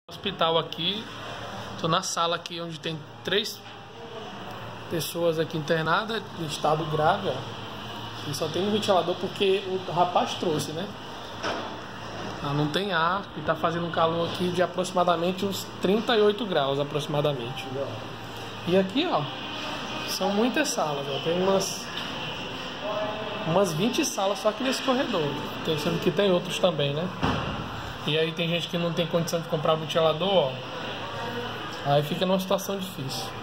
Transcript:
Hospital aqui, tô na sala aqui onde tem 3 pessoas aqui internadas em estado grave, ó. E só tem um ventilador porque o rapaz trouxe, né? Não tem ar e tá fazendo um calor aqui de aproximadamente uns 38 graus aproximadamente. E aqui, ó, são muitas salas, ó. Tem umas 20 salas só aqui nesse corredor. Sendo que tem outros também, né? E aí tem gente que não tem condição de comprar o ventilador, ó. Aí fica numa situação difícil.